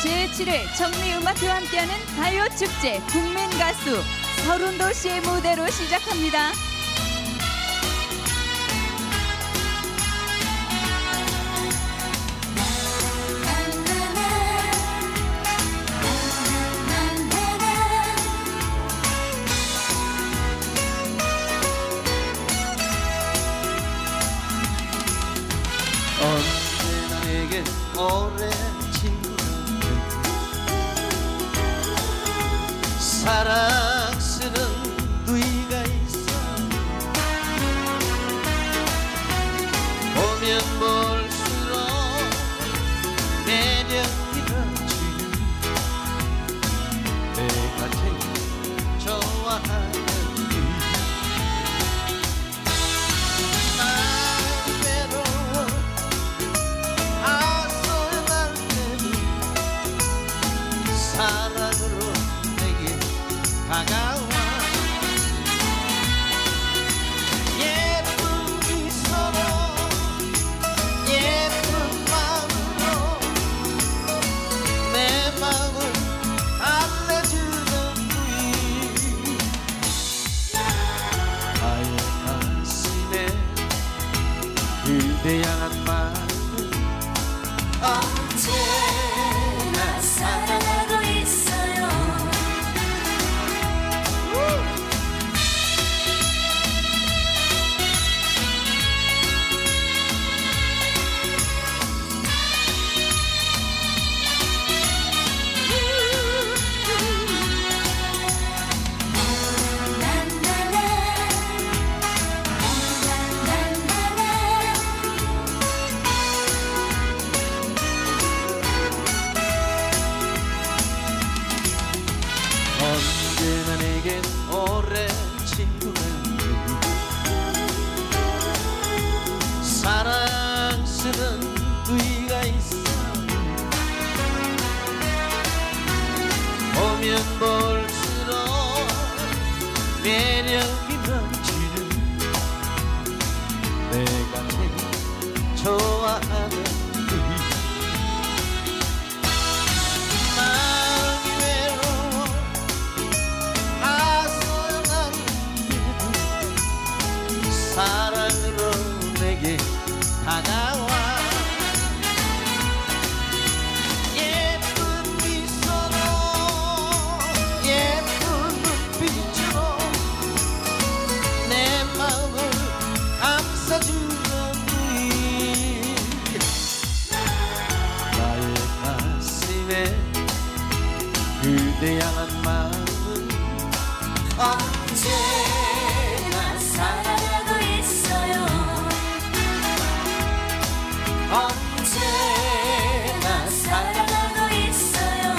제7회 청미음악회와 함께하는 가요축제 국민가수 서른도 씨의 무대로 시작합니다. 언제나 내겐 오랜 친구는 사랑스런 누이가 있어. 보면 볼수록 매력이 넘치는 내가 제일 좋아하는 사랑으로 내게 다가와. 예쁜 미소로 예쁜 마음으로 내 마음을 달래주는 누이. 나의 가슴에 그대 향한 마음은 언제나 사랑하고 있어요. 언제나 내겐 오랜 친구가 사랑스런 누이가 있어. 보면 볼수록 매력이 넘치는 내가 제일 좋아하는 누이. 사랑으로 내게 다가와. 예쁜 미소로 예쁜 눈빛으로 내 마음을 감싸주는 누이. 나의 가슴에 그대 향한 마음은 언제나 사랑하고 있어요. 언제나 사랑하고 있어요.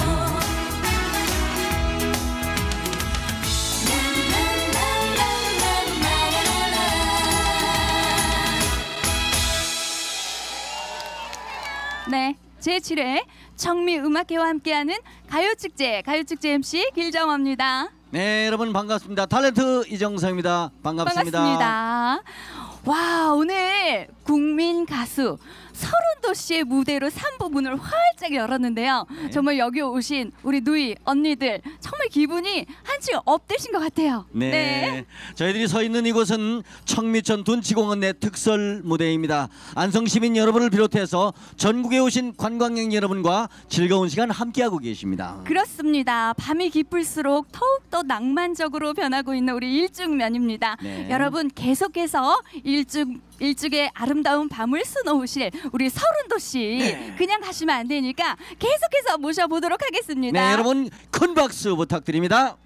네, 제7회 청미음악회와 함께하는 가요축제 MC 길정화입니다. 네, 여러분 반갑습니다. 탤런트 이정성입니다. 반갑습니다. 반갑습니다. 와, 오늘 국민 가수 서른도 씨의 무대로 3부 문을 활짝 열었는데요. 네. 정말 여기 오신 우리 누이 언니들 정말 기분이 한층 업되신 것 같아요. 네. 저희들이 서 있는 이곳은 청미천 둔치공원 내 특설 무대입니다. 안성시민 여러분을 비롯해서 전국에 오신 관광객 여러분과 즐거운 시간 함께하고 계십니다. 그렇습니다. 밤이 깊을수록 더욱더 낭만적으로 변하고 있는 우리 일죽면입니다. 네. 여러분 계속해서 일죽의 아름다운 밤을 수놓으실 우리 서른도 씨 네. 그냥 가시면 안 되니까 계속해서 모셔보도록 하겠습니다. 네, 여러분 큰 박수 부탁드립니다.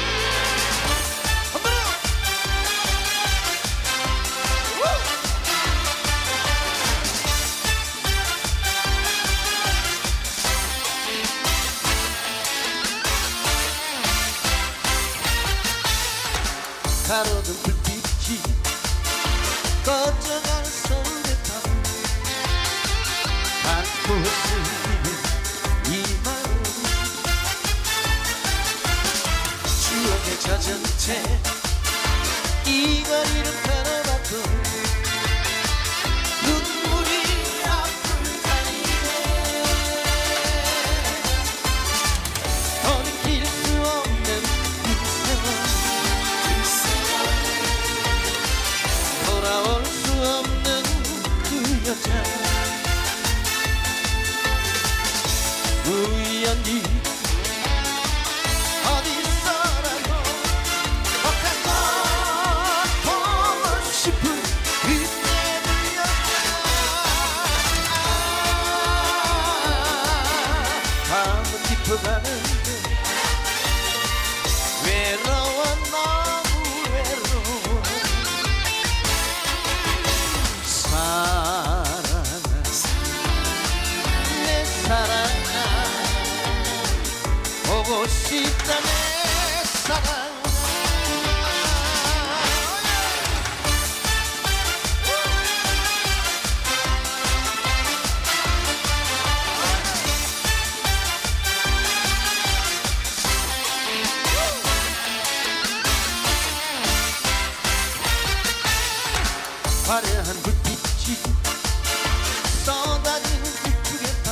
가로등 불빛이 꺼져갈 선대탑 갖고 있는 이 마음 보고 싶다 내 사랑. 화려한 불빛이 쏟아지는 이쪽에서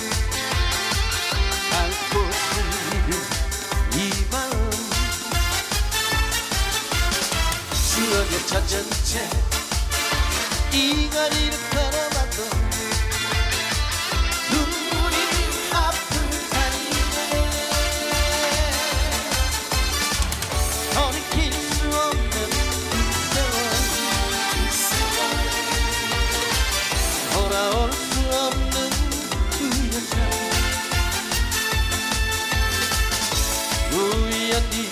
밟고 들리는 이 마음 추억에 젖은 채 이 거리를 걸어봐도 눈물이 아픈 자리네. 돌이킬 수 없는 돌아올 수 없는 그 여자. 우연히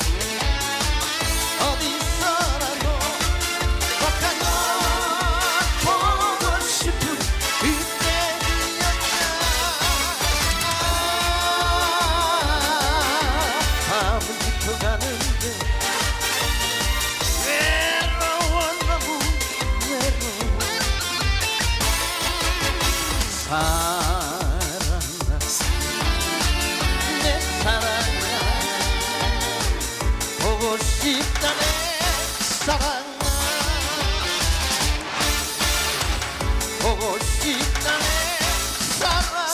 어디서라도 꽉한 널 보고 싶은 그때 그 여자. 밤은 깊어가는데 외로워 너무 외로워. 사랑아 내 사랑아 보고 싶다 내 사랑아 보고 싶다 내 사랑아.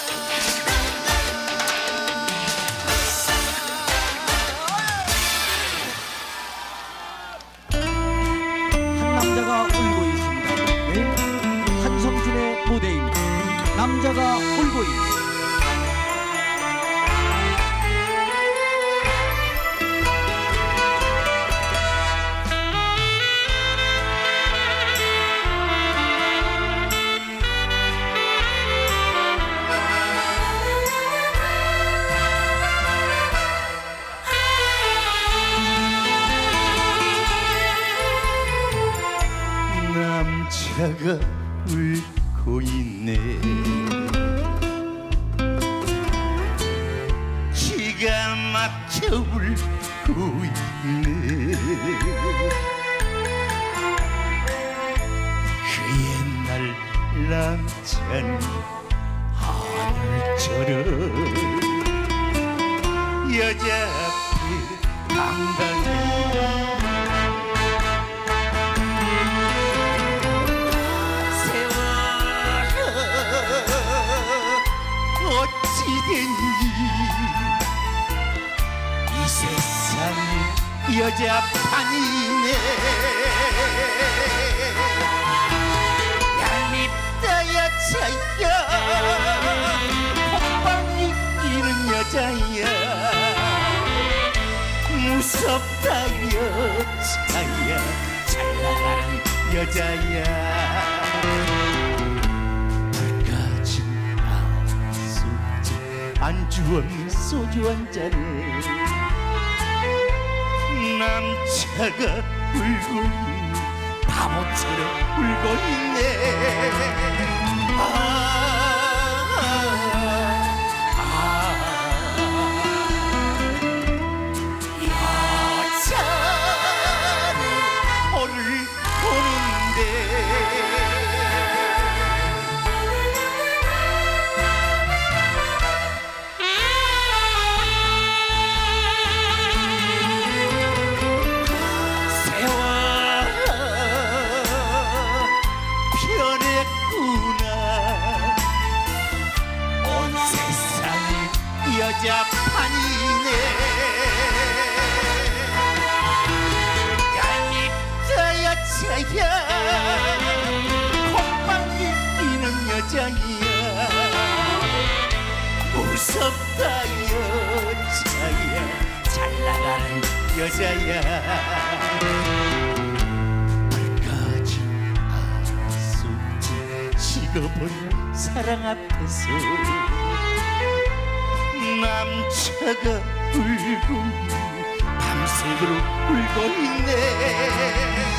한 남자가 울고 있습니다. 네, 한성준의 무대입니다. 남자가 울고 있습니다. 남자가 울고 있네. 기가 막혀 울고 있네. 그 옛날 남자는 하늘처럼 여자 앞에 당당해. 어찌됐니 이 세상이 여자판이네. 얄밉다 여자야 폭발이 끼는 여자야. 무섭다 여자야 잘나가는 여자야. 안주 없는 소주 한 잔에 남자가 울고 있네. 바보처럼 울고 있네. 여자는 오를 보는데 여자판이네. 얄밉다 여자야 콧방귀 끼는 여자야. 무섭다 여자야 잘나가는 여자야. 불까지 아숙지 식어버린 사랑 앞에서 남자가 울고 밤새도록 울고 있네.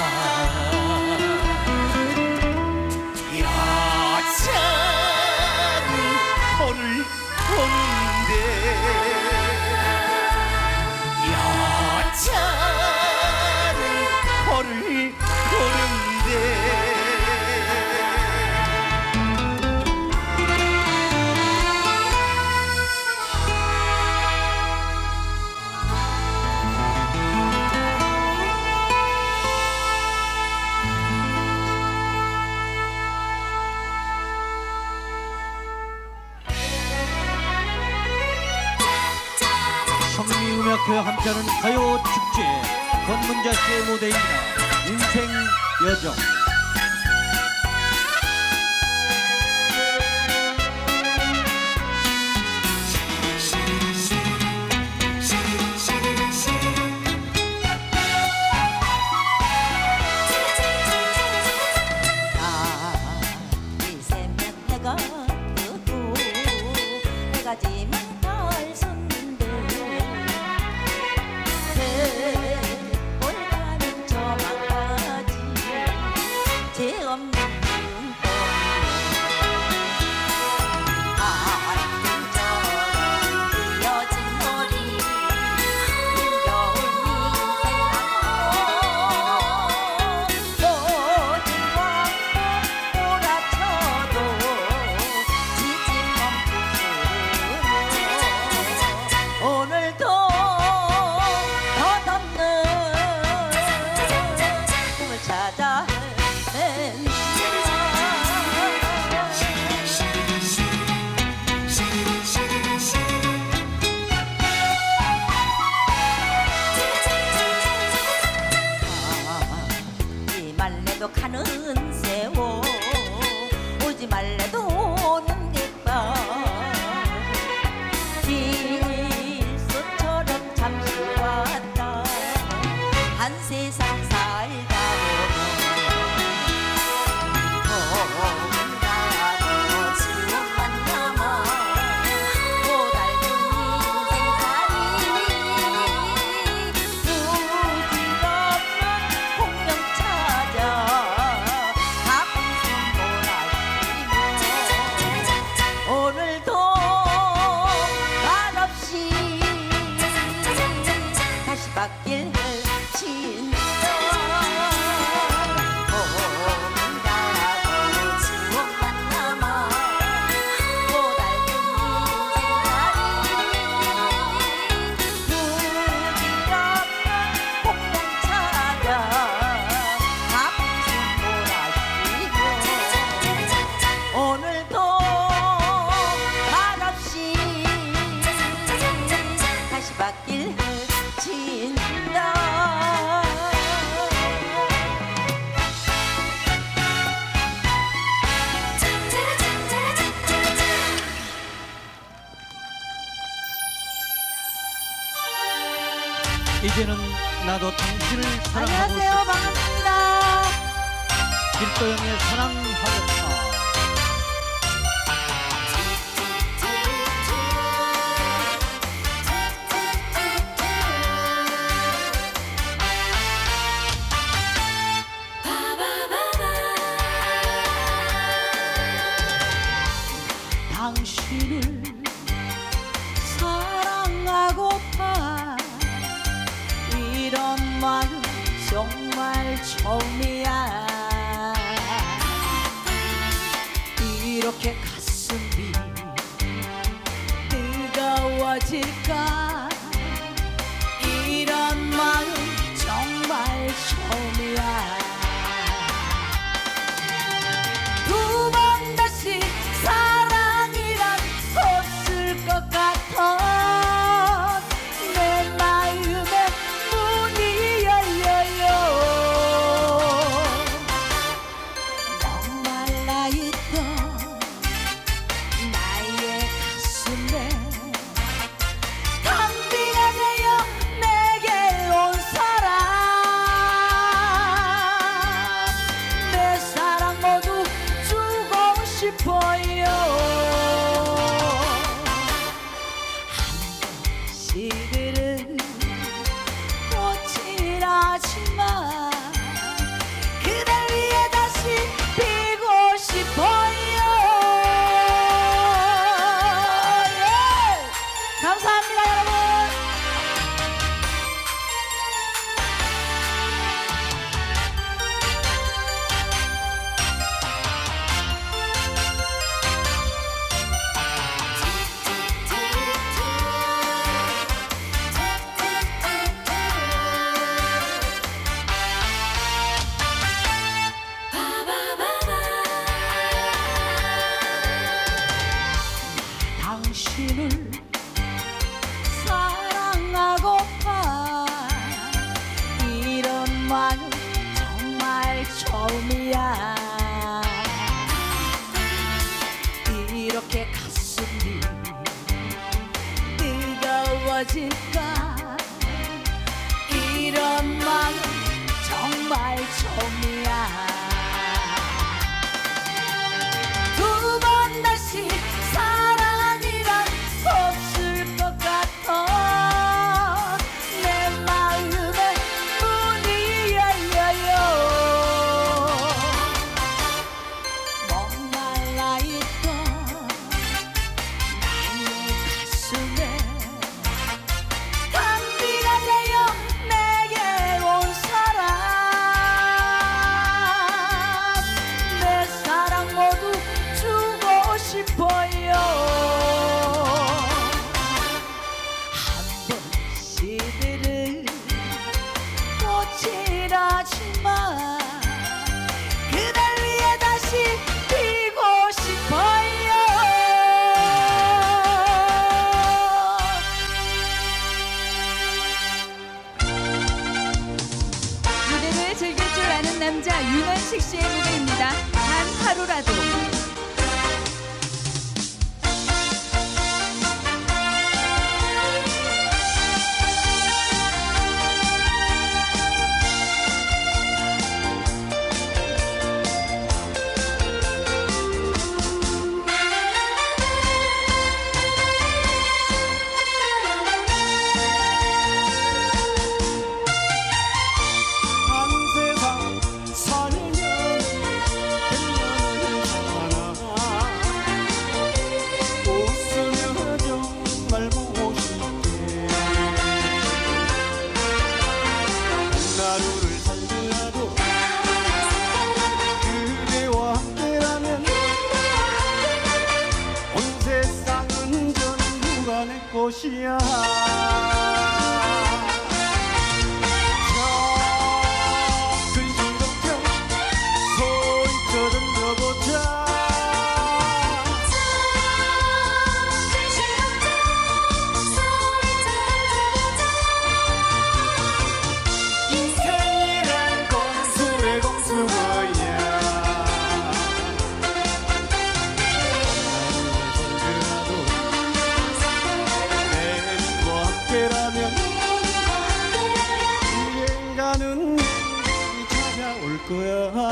여자는 음악회와 함께하는 가요 축제 권문자 씨의 무대입니다. 인생 여정. 가는 세월 오지 말래도 오는 객발 길소처럼 잠시 왔다 한 세상 살다 보면 나도 수만 남아 고달픈 인생살이 부질없는 공명 찾아 오늘도 말없이 다시 바뀔 진짜 고민하고 추억만 남아 고달픈 인생살이 부질없는 공명 찾아 가슴 몰아쉬며 오늘도 다시 바뀔 진다 이제는 나도 당신을 사랑하고 안녕하세요. 싶다. 반갑습니다. 길도영의 사랑하겠다. 당신을 사랑하고파 이런 마음 정말 처음이야 이렇게 가슴이 뜨거워질까 이런 마음 정말 처음이야 두 번 다시 사랑이란 없을 것 같아 내 마음에 문이 열려요 목말라 있던 나의 가슴에 단비가 되어 내게 온 사람 내 사랑 모두 주고 싶어요 한 번씩은 꽃이 나지만 그댈 위해 다시 피고 싶어요 예! 감사합니다 여러분 곳이야. 근심걱정 소리쳐 던져보자. 인생이란 공수의 공수야. 내와 함께라면 언젠가는 행복이 찾아올 거야.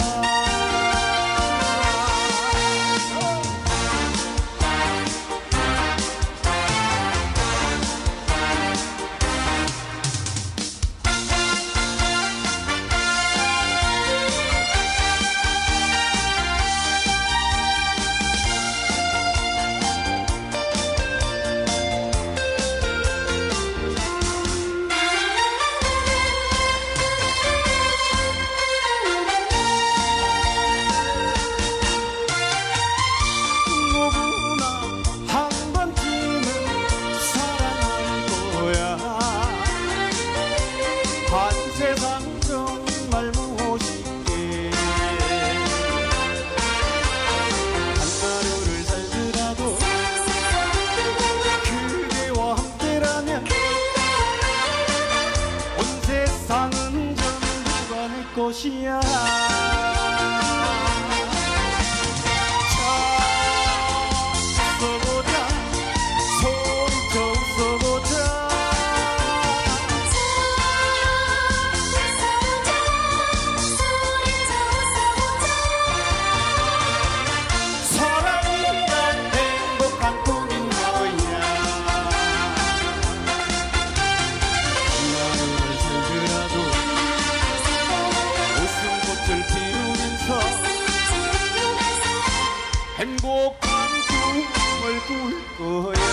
누구나 한 번쯤은 사랑할 거야. 한 세상 정말 무엇이게 한 하루를 살더라도 그대와 함께라면 온 세상은 전부가 내 것이야. 웃어보자 소리쳐 웃어보자. 사랑이란 행복한 꿈인 거야. 하루를 살더라도 웃음꽃을 피우면서 행복한 꿈을 꿀 거야.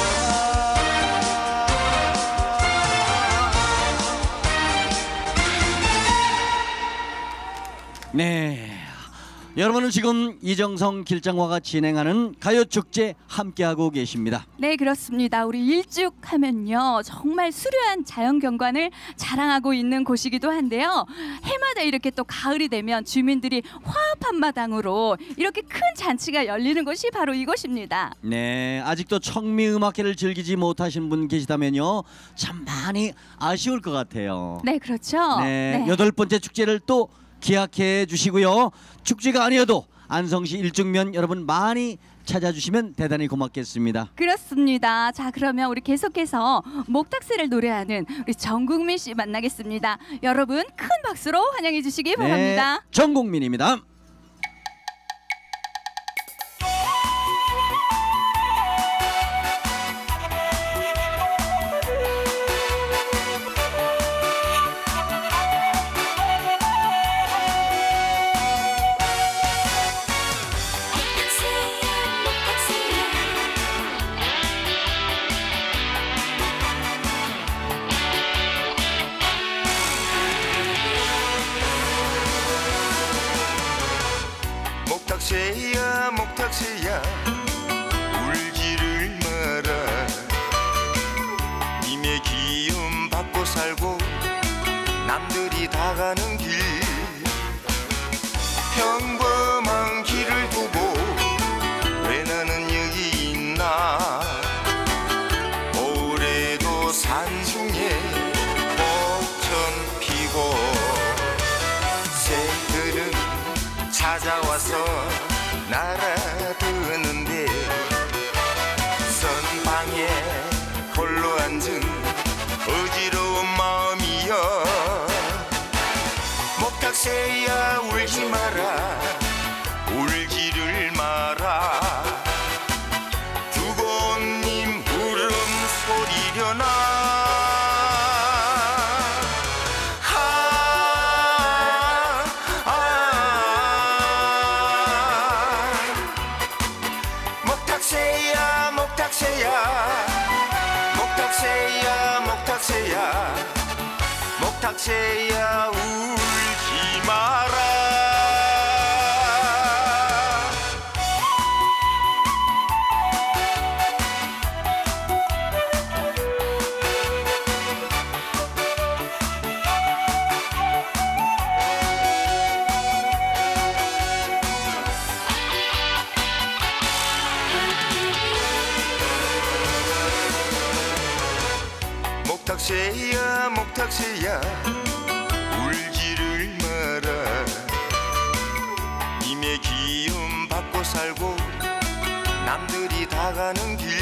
네. 여러분은 지금 이정성 길장화가 진행하는 가요축제 함께하고 계십니다. 네, 그렇습니다. 우리 일죽 하면요, 정말 수려한 자연경관을 자랑하고 있는 곳이기도 한데요. 해마다 이렇게 또 가을이 되면 주민들이 화합한 마당으로 이렇게 큰 잔치가 열리는 곳이 바로 이곳입니다. 네, 아직도 청미음악회를 즐기지 못하신 분 계시다면요, 참 많이 아쉬울 것 같아요. 네, 그렇죠. 네, 여덟 번째 축제를 또 기약해 주시고요. 축제가 아니어도 안성시 일죽면 여러분 많이 찾아주시면 대단히 고맙겠습니다. 그렇습니다. 자, 그러면 우리 계속해서 목탁새를 노래하는 우리 정국민 씨 만나겠습니다. 여러분 큰 박수로 환영해 주시기 바랍니다. 네, 전국민입니다. 목탁새야 목탁새야 울지를 마라. 님의 기움 받고 살고 남들이 다 가는 길, 평범한 길을 두고 왜 나는 여기 있나. 올해도 산중에 벚천 피고 새들은 찾아와서 날아드는데 선방에 홀로 앉은 어지러운 마음이여. 목탁새야 울지 마라 울지를 마라. 두고님 울음소리려나. 목탁새야 목탁새야 목탁새야 목탁새야 울지 마라. 목탁새야 목탁새야 울지를 마라. 님의 기운 받고 살고 남들이 다 가는 길,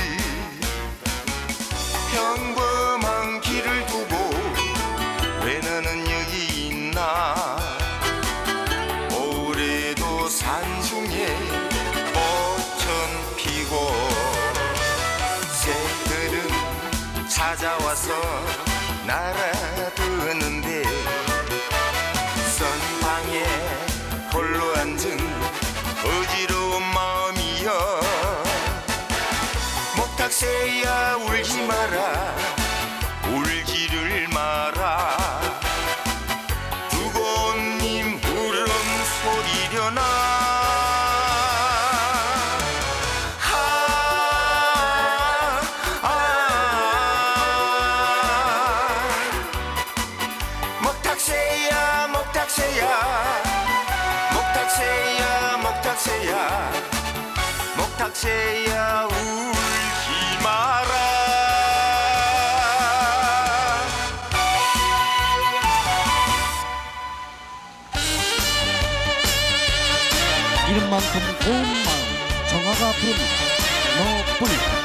평범한 길을 두고 왜 너는 여기 있나. 올해도 산중에 꽃은 피고 새들은 찾아와서 날아드는데 선방에 홀로 앉은 어지러운 마음이여. 목탁새야 울지 마라 울지를 마라. 두고님 울음소리려나. 목탁새야 목탁새야 목탁새야 목탁새야 목탁새야 울지 마라. 이름만큼 고운 마음 정화가 부릅니다. 너뿐이다.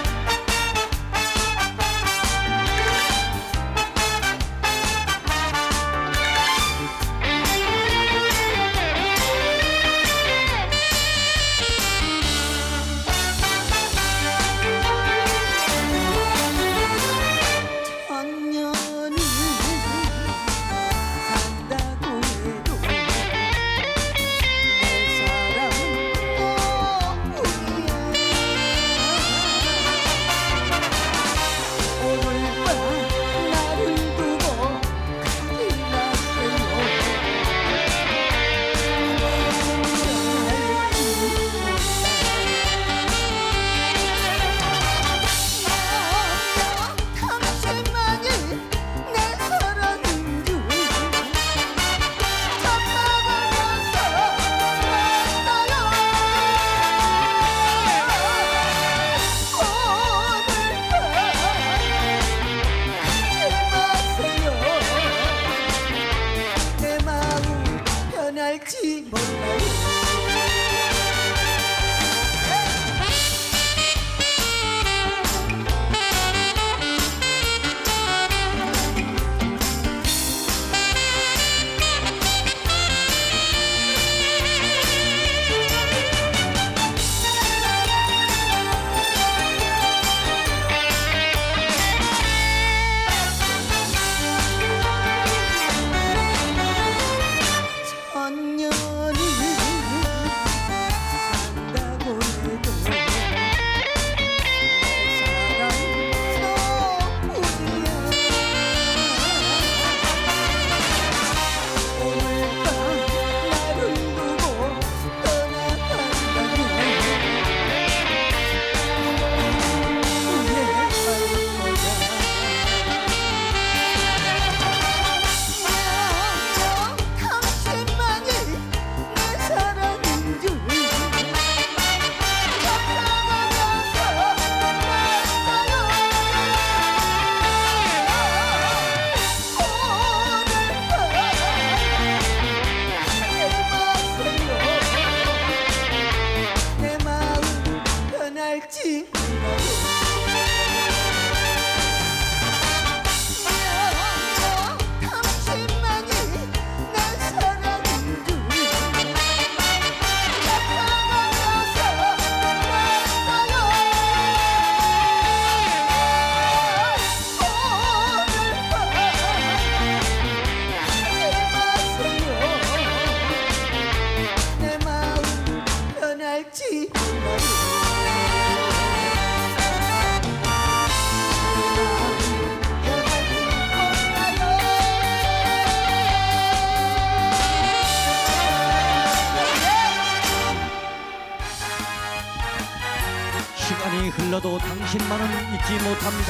시간이 흘러도 당신만은 잊지 못합니다.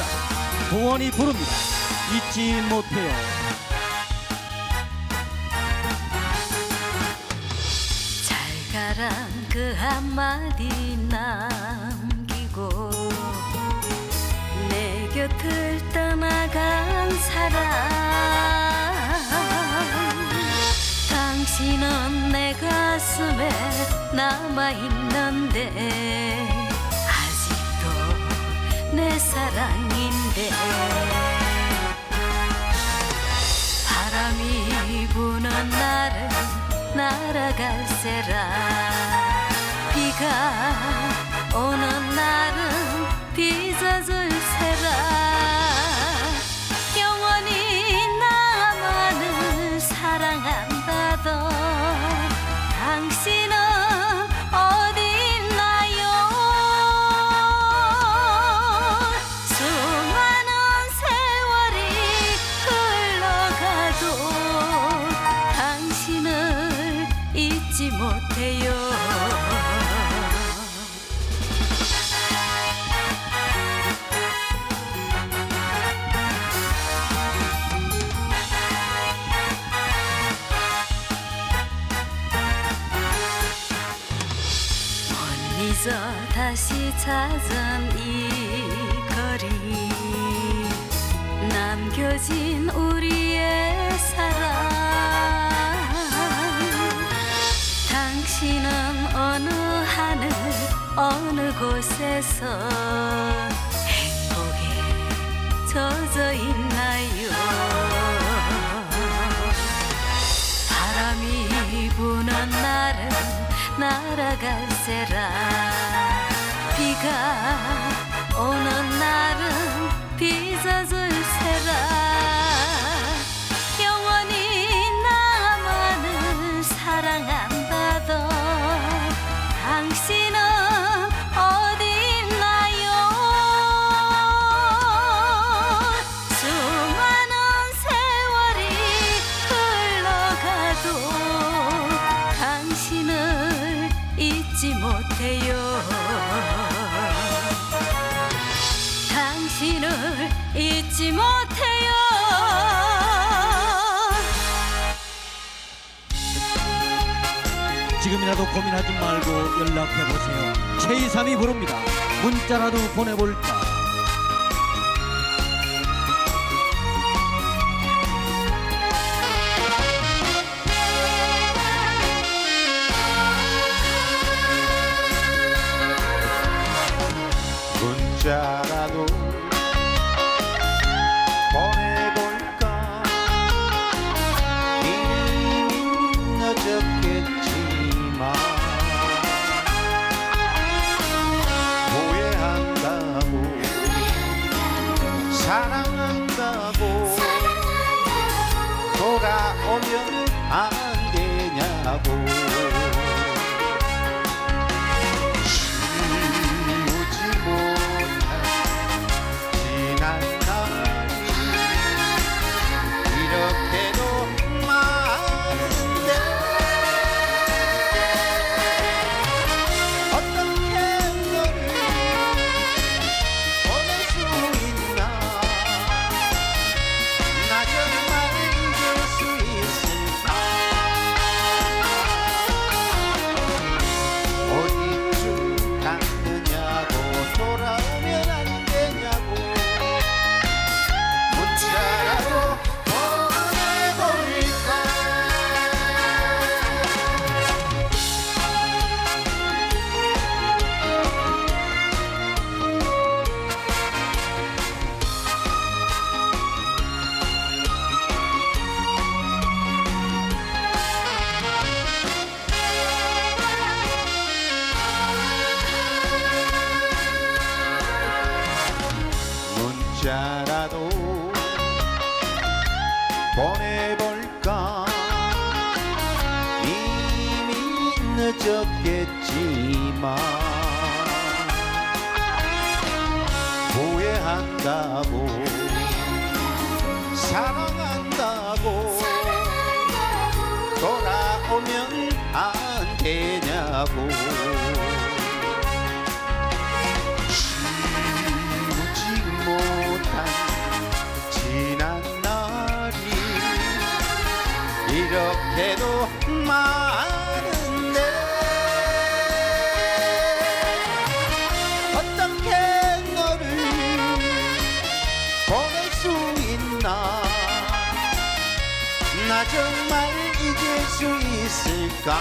동원이 부릅니다. 잊지 못해요. 잘 가란 그 한마디 남기고 내 곁을 떠나간 사랑 당신은 내 가슴에 남아있는데 아직도 내 사랑인데 바람이 부는 날은 날아갈세라 비가 오는 날은 빚어줄세라 영원히 나만을 사랑한다던 당신은 어디 있나요 수많은 세월이 흘러가도 당신을 잊지 못해요 멀리서 다시 찾은 이 거리 남겨진 우리의 사랑 당신은 어느 하늘 어느 곳에서 행복에 젖어 있나요 바람이 부는 날은 날아갈세라 비가 오는 날은 빚어줄세라 영원히 나만을 사랑한다던 당신은 어디 있나요 수많은 세월이 흘러가도 당신을 잊지 못해요 당신을 잊지 못해요 지금이라도 고민하지 말고 연락해보세요. 최이삼이 부릅니다. 문자라도 보내볼까. 문자라도 보내볼까 이미 늦었겠지만 후회한다고 사랑한다고 돌아오면 안 되냐고 문자라도 보내볼까 이미 늦었겠지만 후회한다고 사랑한다고 돌아오면 안 되냐고 못한 지난 날이 이렇게도 많은데 어떻게 너를 보낼 수 있나 정말 잊을 수 있을까?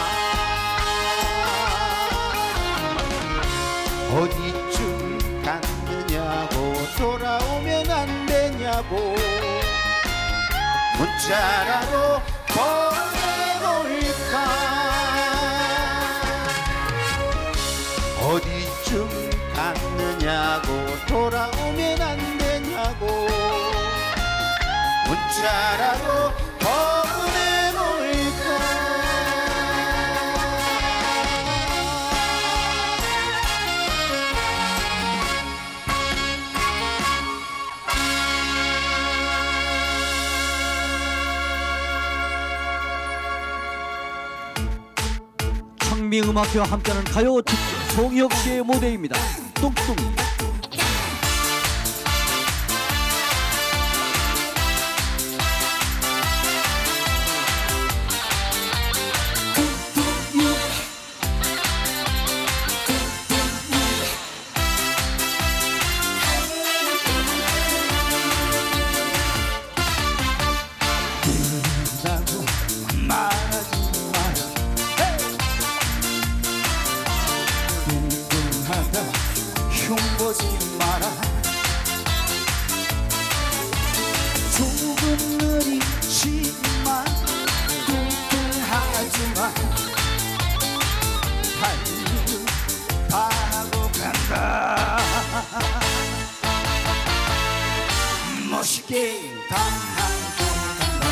어디쯤 갔느냐고 돌아오면 안 되냐고 문자라도 보내볼까? 어디쯤 갔느냐고 돌아오면 안 되냐고 문자라도 보내볼까? 청미음악회와 함께하는 가요 축제 송희옥 씨의 무대입니다. 뚱뚱. 흉보지 마라. 조금 느리지만 뚱뚱하지만 할 일은 다 하고 간다. 멋있게 다 하고 간다.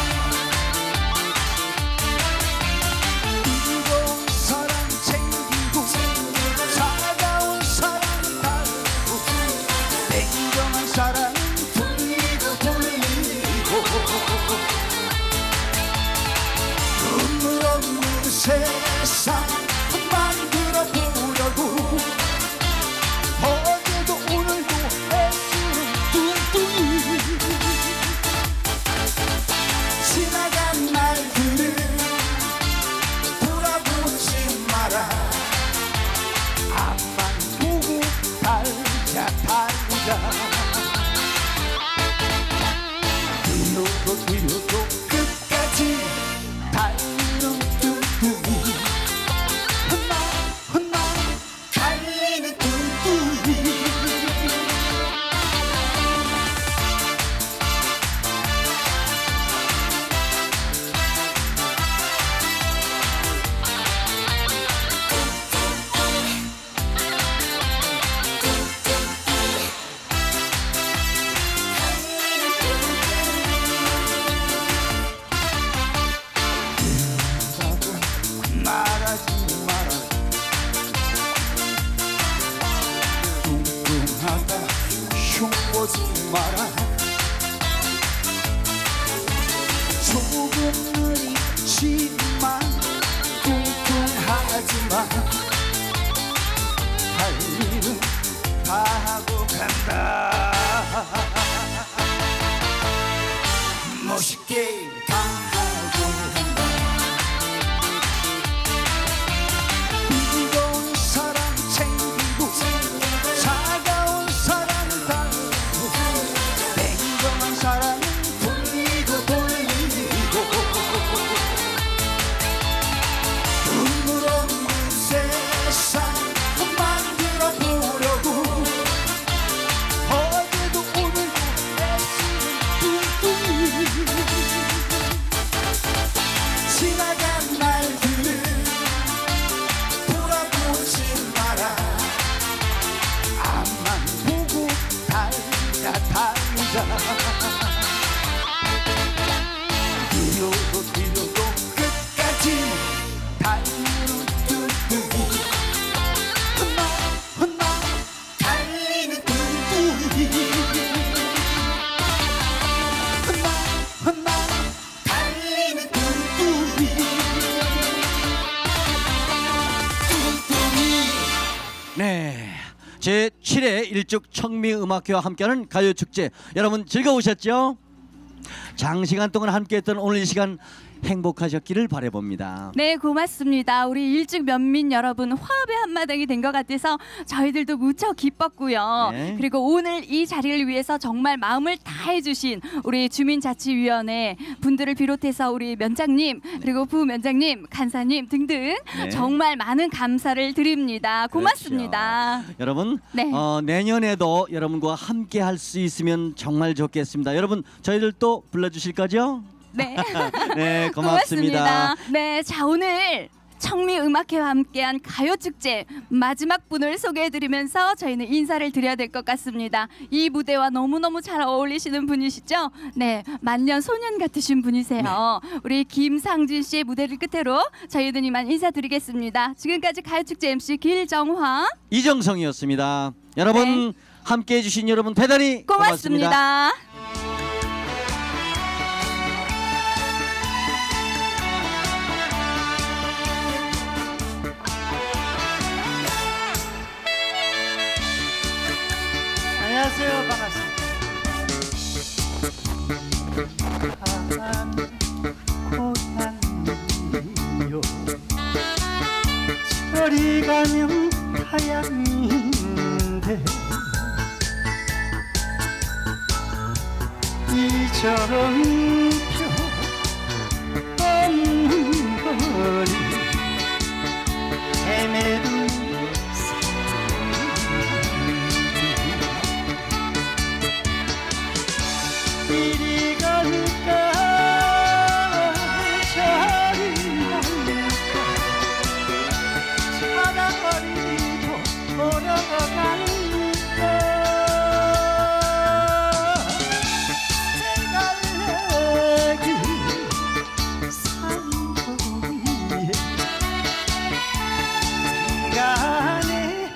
뜨거운 사랑 챙기고 차가운 사랑 달고 냉정한 사랑 돌리고 돌리고 눈물 없는 세상 만들어 보려고 어제도 오늘도 애쓰는 뚱뚱이 지나간 날들을 돌아보지 마라. 앞만 보고 달자 달자. 뛰어도 뛰어도 끝까지 달리는 뚱뚱이 나 달리는 뚱뚱이. 말하지 마라. 뚱뚱하다 흉보지 마라. 조금 느리지만 뚱뚱하지만 할 일은 다 하고 간다. 멋있게 다 하고 간다. 뜨거운 사랑 챙기고 차가운 사랑 달고 냉정한 사랑 돌리고 돌리고 눈물 없는 세상 만들어 보려고 어제도 오늘도 애쓰는 뚱뚱이 지나간 날들을 돌아보지 마라. 앞만 보고 달자 달자. 뛰어도 뛰어도 끝까지 달리는 뚱뚱이 나 달리는 뚱뚱이 나 달리는 뚱뚱이. 네. 제7회 일죽 청미음악회와 함께하는 가요축제 여러분 즐거우셨죠? 장시간 동안 함께했던 오늘 이 시간 행복하셨기를 바라봅니다. 네, 고맙습니다. 우리 일죽 면민 여러분 화합의 한마당이 된 것 같아서 저희들도 무척 기뻤고요. 네. 그리고 오늘 이 자리를 위해서 정말 마음을 다해주신 우리 주민자치위원회 분들을 비롯해서 우리 면장님 그리고 부면장님, 간사님 등등 네. 정말 많은 감사를 드립니다. 고맙습니다. 그렇죠. 여러분 네. 내년에도 여러분과 함께 할 수 있으면 정말 좋겠습니다. 여러분 저희들 또 불러주실 거죠? 네, 네, 고맙습니다. 고맙습니다. 네, 자 오늘 청미음악회와 함께한 가요축제 마지막 분을 소개해드리면서 저희는 인사를 드려야 될 것 같습니다. 이 무대와 너무너무 잘 어울리시는 분이시죠? 네, 만년 소년 같으신 분이세요. 네. 우리 김상진 씨의 무대를 끝으로 저희는 이만 인사드리겠습니다. 지금까지 가요축제 MC 길정화 이정성이었습니다. 여러분 함께해 주신 여러분 대단히 고맙습니다. 고맙습니다. 안녕하세요. 반갑습니다. 고향이요 저리 가면 타양인데 이정표 없는 거리 헤매는 이리 갈까 저리 갈까 찾아버리고 돌아가니까 내갈래기 산소리에 시간에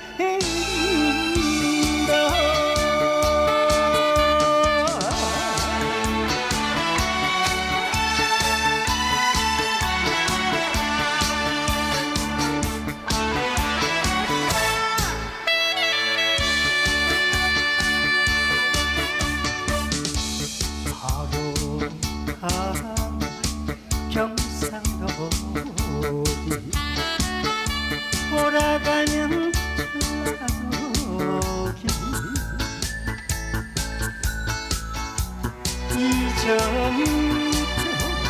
경상도 어디 돌아가면 전라도기 이정표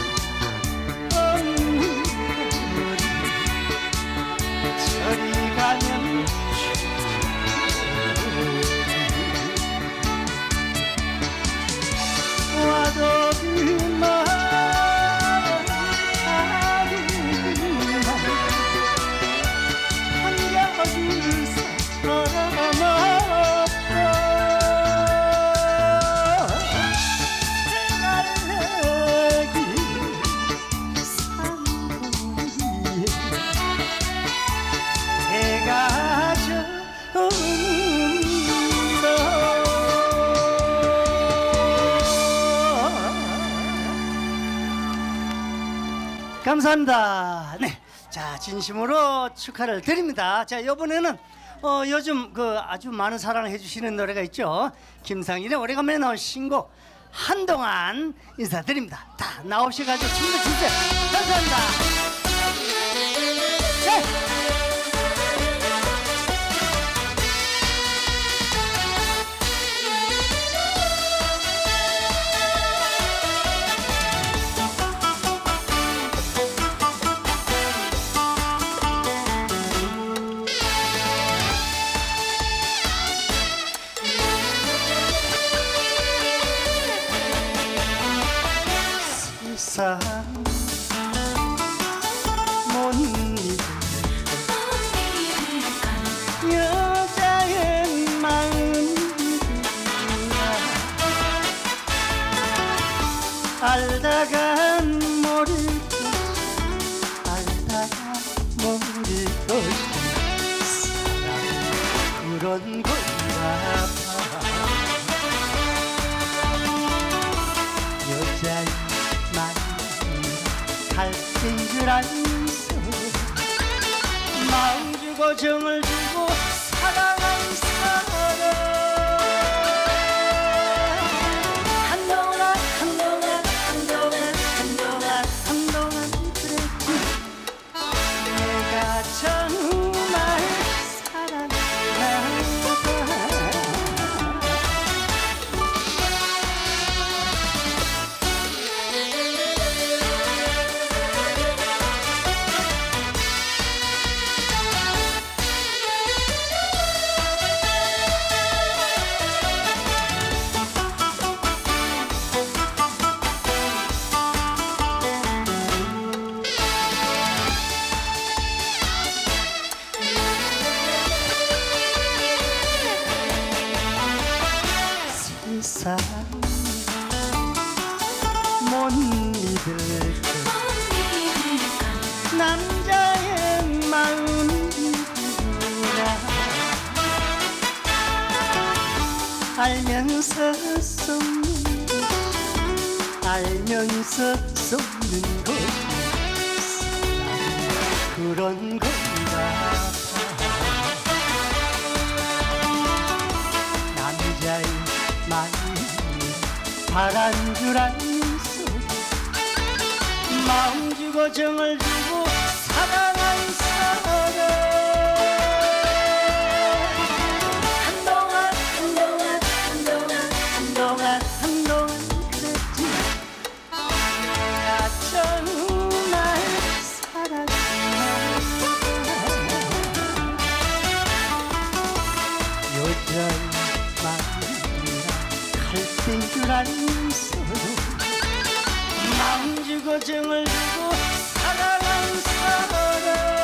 없는 거리 저리 가면 와도 그만 감사합니다. 네, 자 진심으로 축하를 드립니다. 자 이번에는 요즘 그 아주 많은 사랑을 해주시는 노래가 있죠. 김상진의 오래간만에 나온 신곡 한동안 인사드립니다. 다 나오셔가지고 춤도 추세요. 감사합니다. 네. 세상 못 잊은 여자의 마음이구나 알다가 모를 것이 알다가 모를 것이 사랑 그런 건가 봐 여자의 갈땐 줄 알면서 마음 주고 정을 주고 사랑한 사람 한동안 한동안 한동안 한동안 한동안 사람 못 믿을까 남자의 마음이구나 알면서 속는 것이 그런 건가 남자의 마음이 바란 줄 알면서 마음 주고 정을 주고 사랑한 사람 한동안 그랬지 내가 정말 사랑했나 여자의 마음이라 갈대인 줄 알면서도 마음 주고 정을 주고 사랑한 사람